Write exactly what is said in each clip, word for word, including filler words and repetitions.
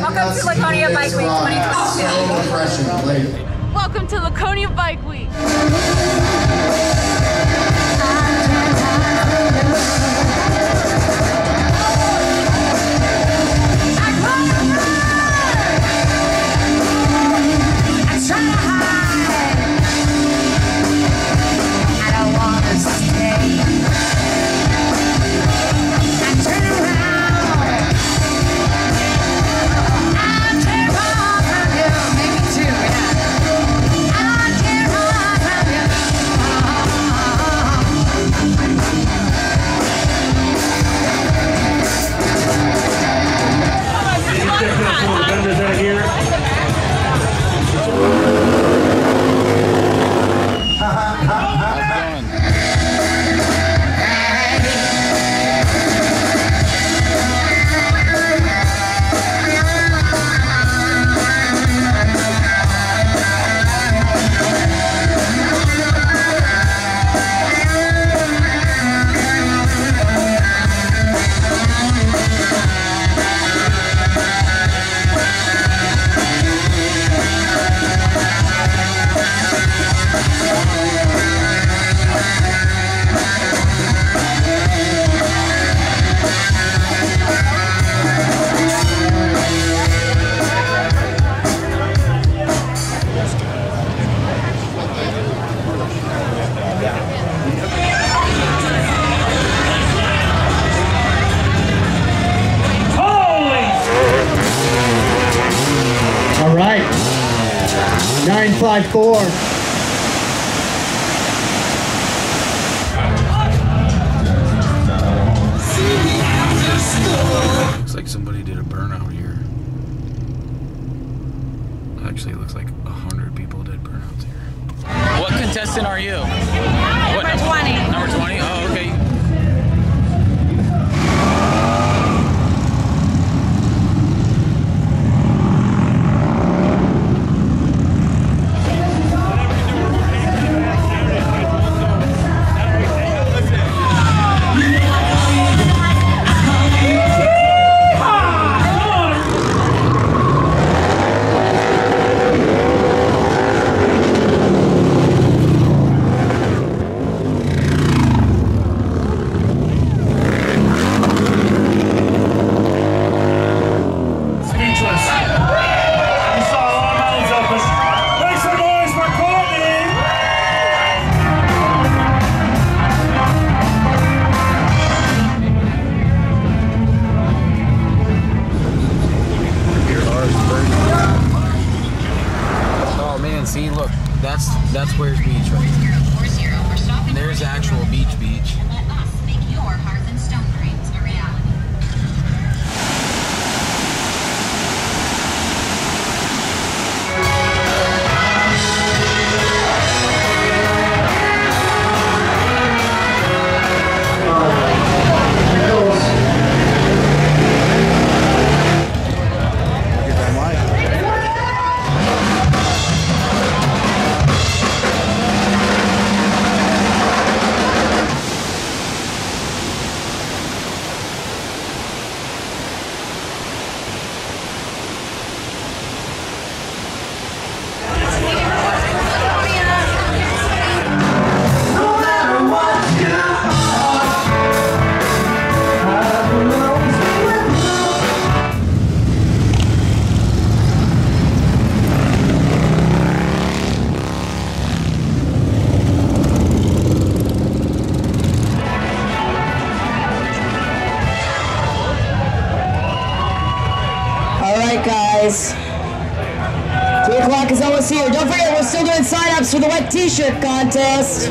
Welcome to Laconia Bike Week twenty twenty-two. Welcome to Laconia Bike Week. nine five four. Looks like somebody did a burnout here. Actually, it looks like a hundred people did burnouts here. What contestant are you? What, Number twenty. Number twenty? Oh, okay. See, look, that's that's Weirs Beach right there. And there's actual beach beach. And let us make your hearts and stone dreams a reality. Guys, two o'clock is almost here. Don't forget, we're still doing sign-ups for the wet t-shirt contest.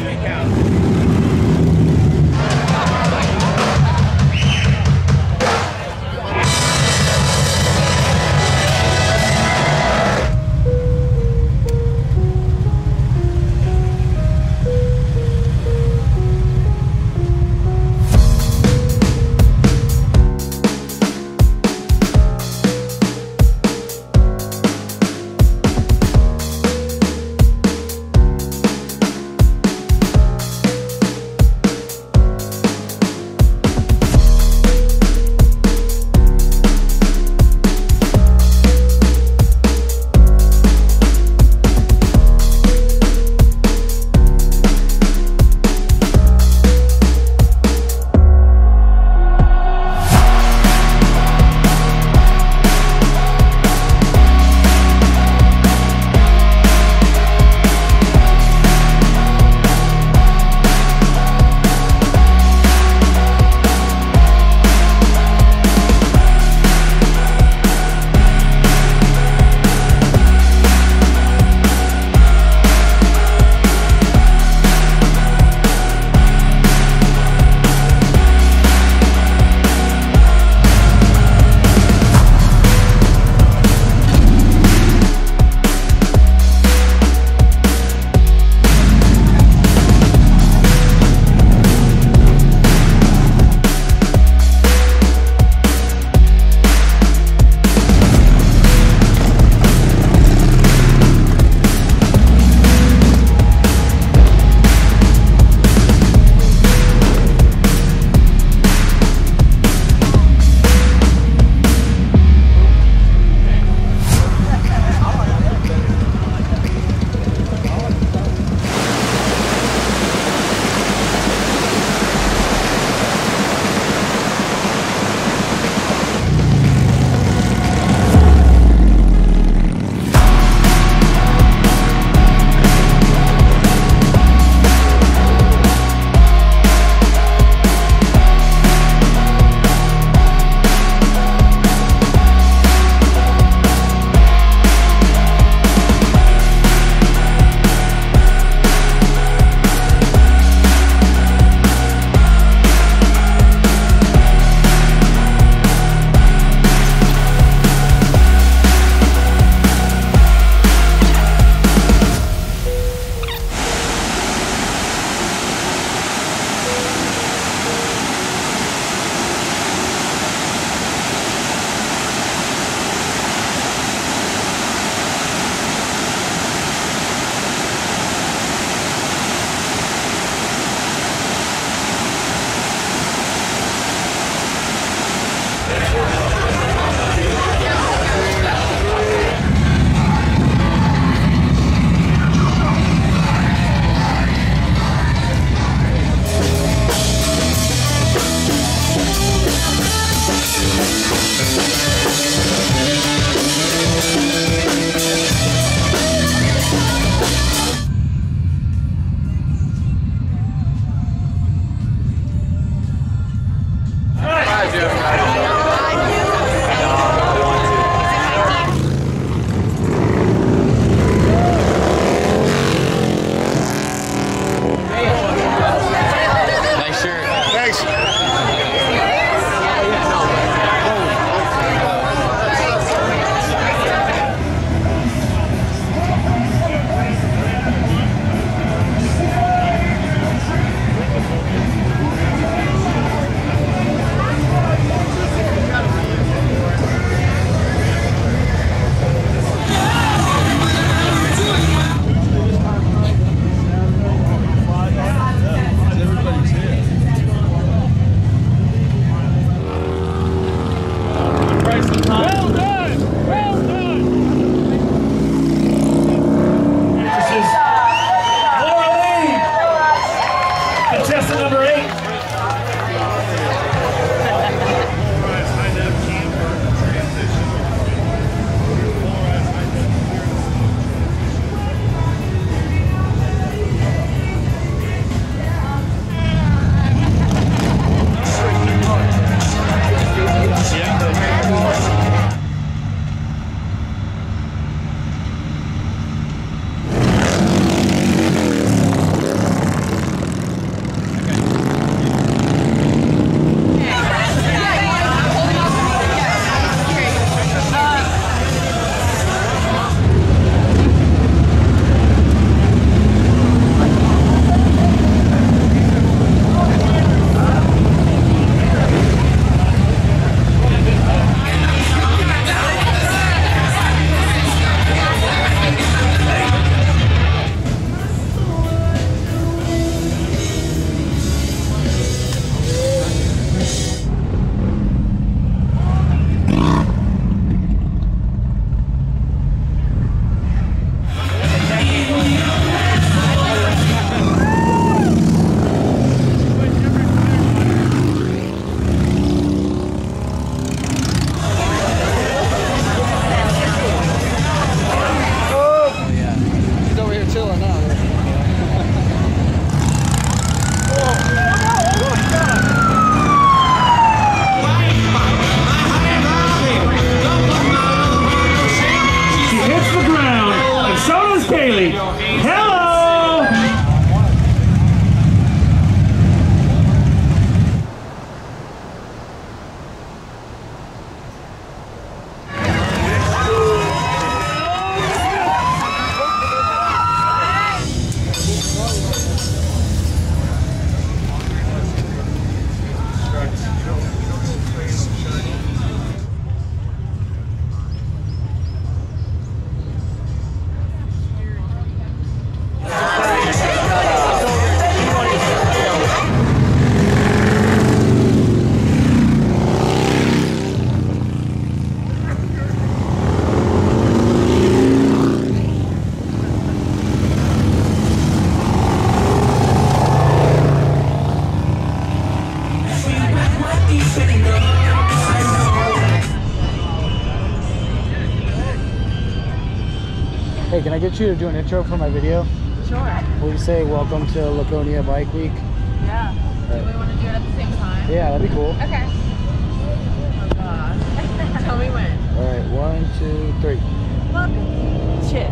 Hey, can I get you to do an intro for my video? Sure. Will you say welcome to Laconia Bike Week? Yeah. Do we want to do it at the same time? Yeah, that'd be cool. Okay. Oh gosh. Tell me when. All right, one, two, three. Welcome. Shit.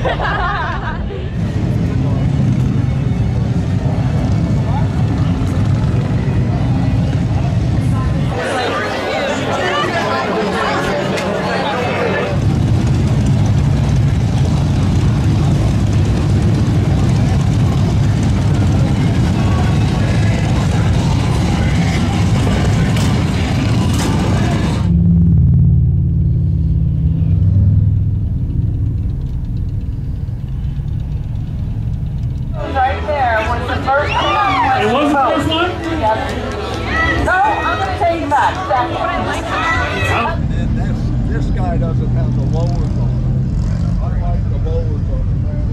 This guy doesn't have the lowers on it. I like the lowers on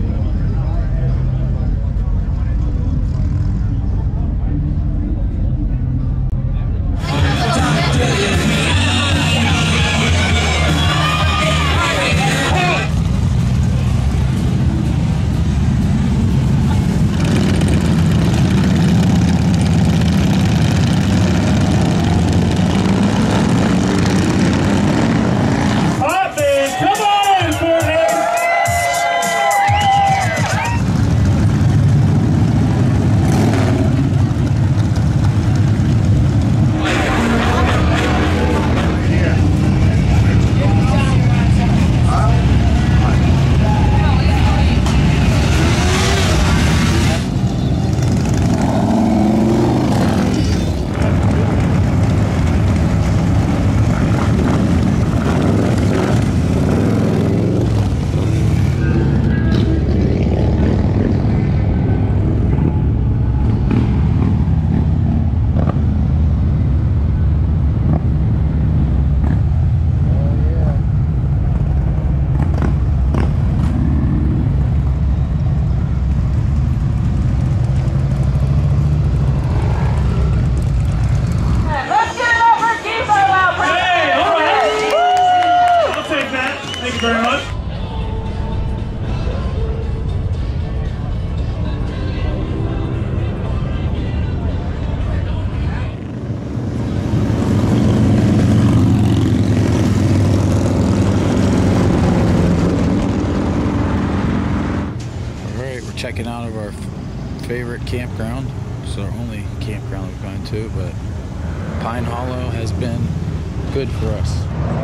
checking out of our favorite campground. It's our only campground we've gone to, but Pine Hollow has been good for us.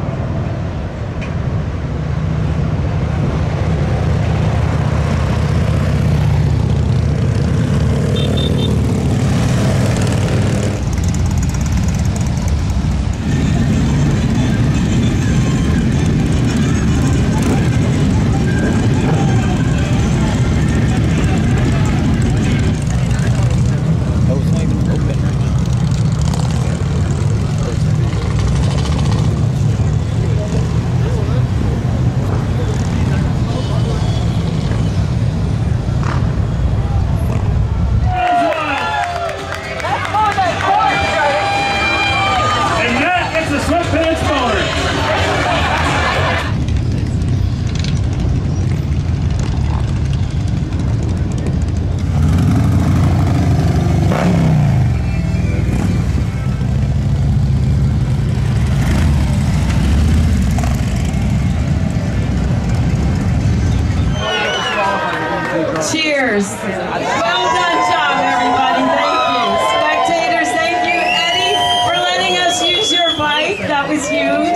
Cheers. Well done job, everybody. Thank you. Spectators, thank you, Eddie, for letting us use your bike. That was huge.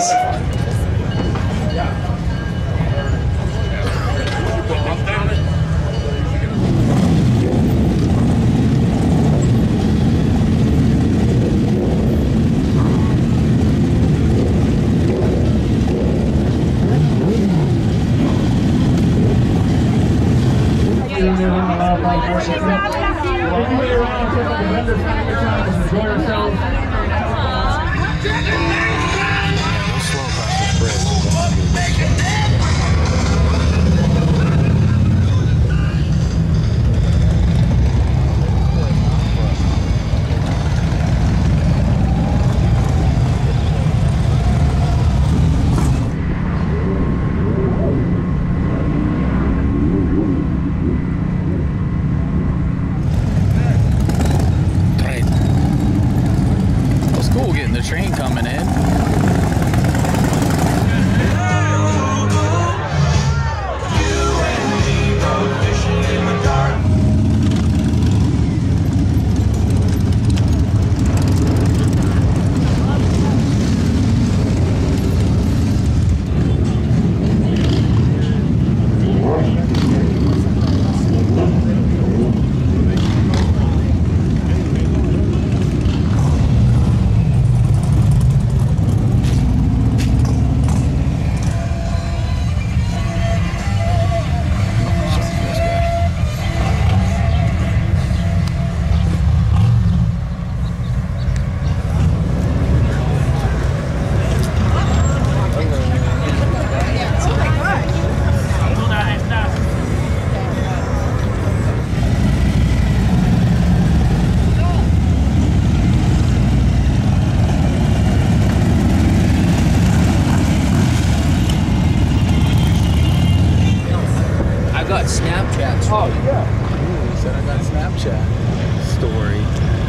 I got Snapchats. Oh, yeah. Ooh, he said I got Snapchat story.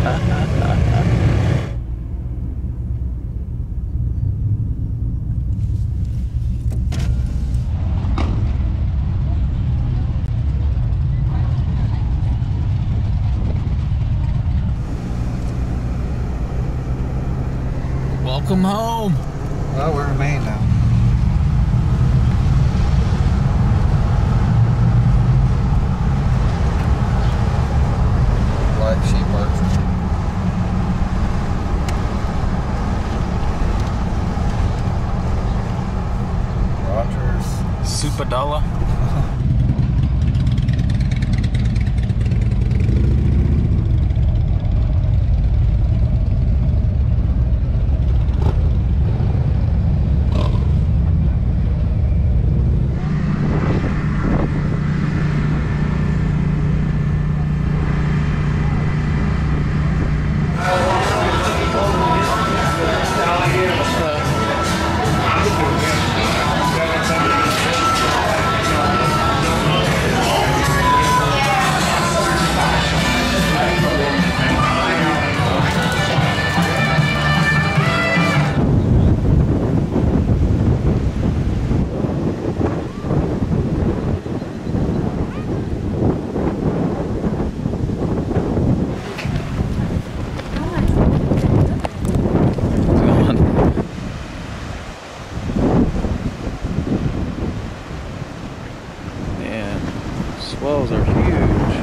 Welcome home. Well, we're in Maine now. Black sheep marks. Rogers. Supadala. Swells are huge.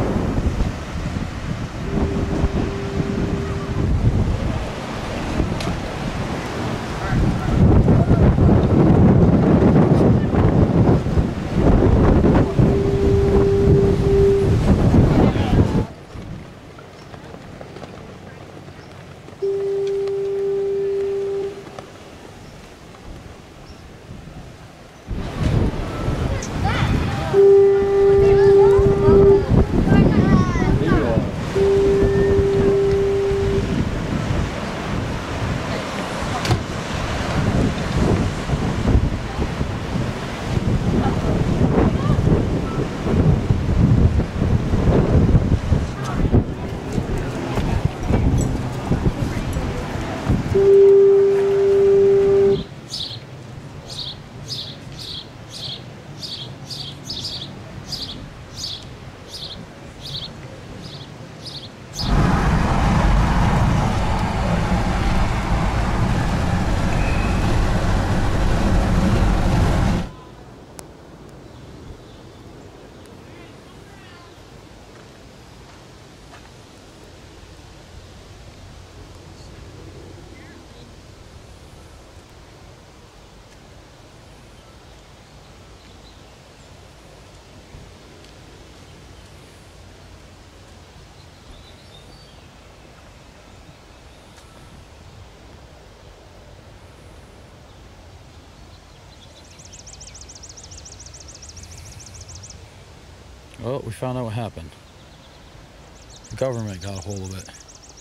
Well, we found out what happened. The government got a hold of it.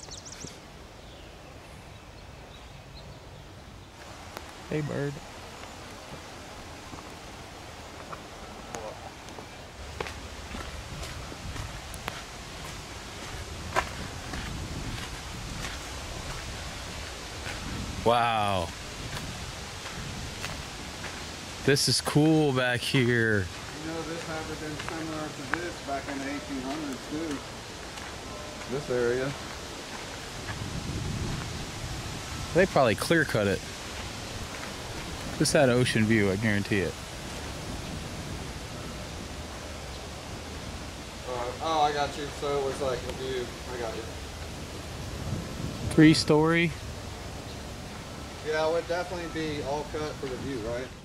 Hey, bird. Wow. This is cool back here. You know, this had been similar to this back in the eighteen hundreds too. This area. They probably clear cut it. This had ocean view, I guarantee it. Uh, oh, I got you. So it was like a view. I got you. Three story. Yeah, it would definitely be all cut for the view, right?